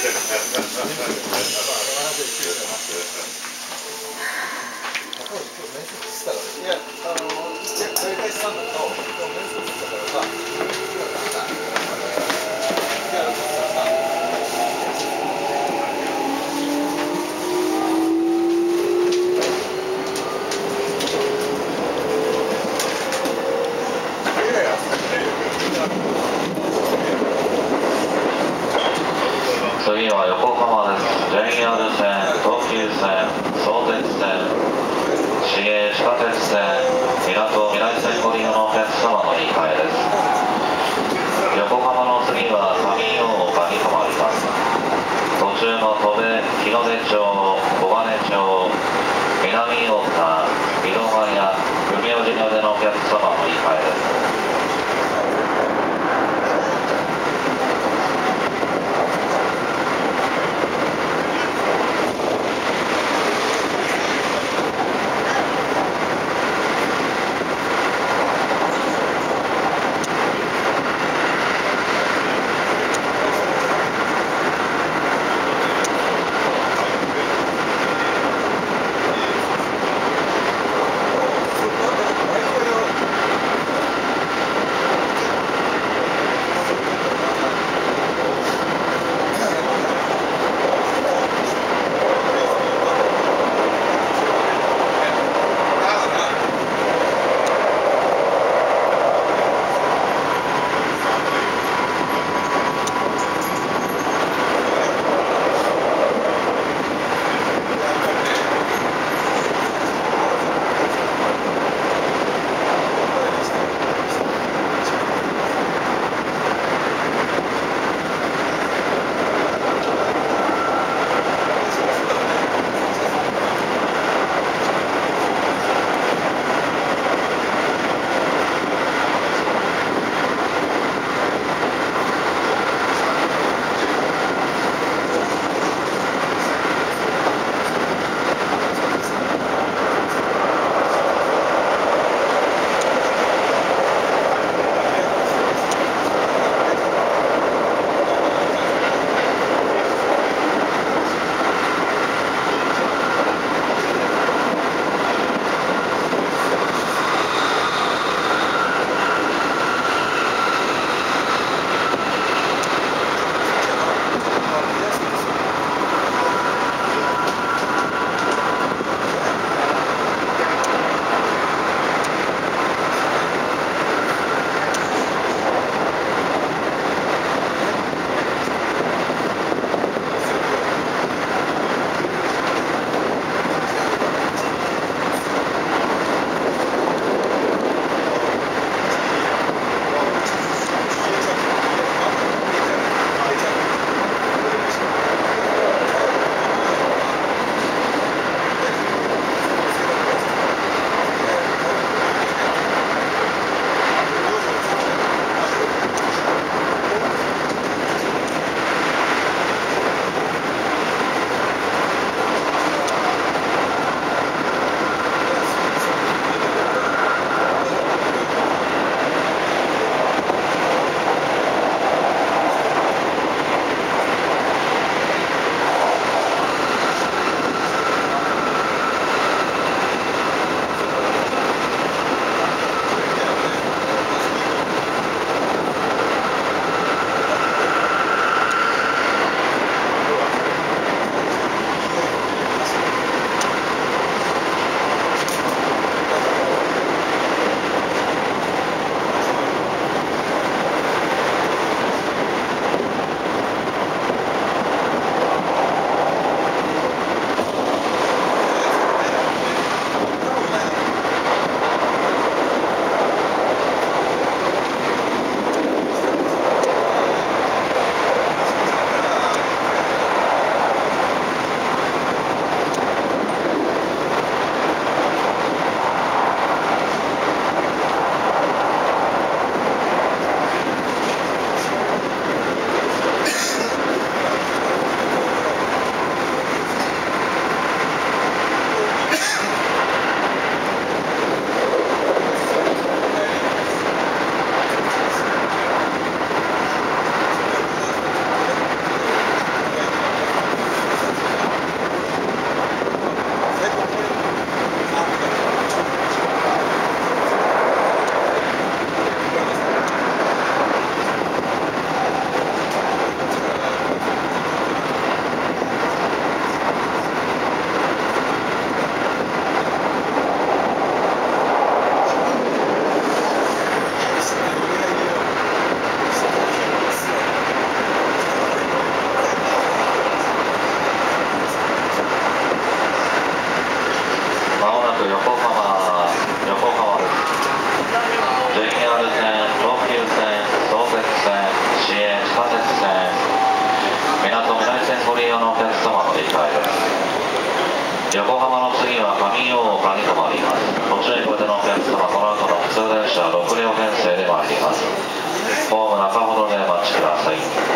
次は横浜です。JR 線、東急線、相鉄線、市営地下鉄線、みなとみらい線ご利用のお客様の2階です。横浜の次は上大岡に停まります。途中の戸部、日の出町、小金町、南大岡、井戸ヶ谷、文明寺にお出のお客様の2階です。 地下鉄線みなとみらい線ご利用のお客様の理解です。横浜の次は上大岡に停まります。途中駅までのお客様、この後の普通電車6両編成で参ります。ホーム中ほどでお待ちください。